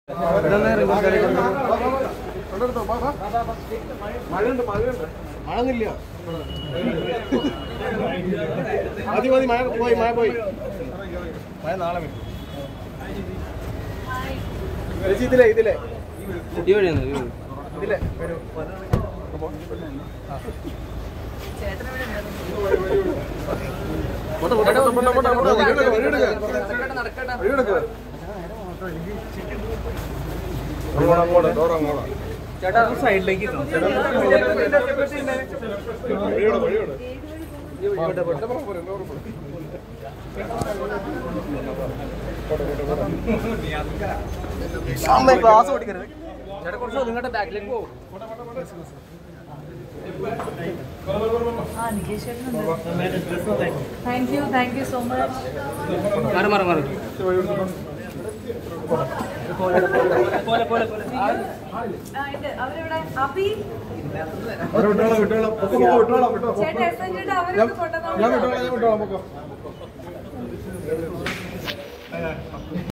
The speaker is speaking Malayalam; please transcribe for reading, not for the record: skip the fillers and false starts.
മഴന്നില്ല മതി മതി മഴ പോയി മഴ നാളെ വരും. ഇതിലെ ഇതിലെ ഇതിലെ ചേട്ടാ സൈഡിലേക്ക് ക്ലാസ് ഓടിക്കരുത് ചേട്ടാ കുറച്ച് നിങ്ങളുടെ ബാക്കിലേക്ക് പോകും. Thank you so much. ഞാൻ വിട്ടോളാം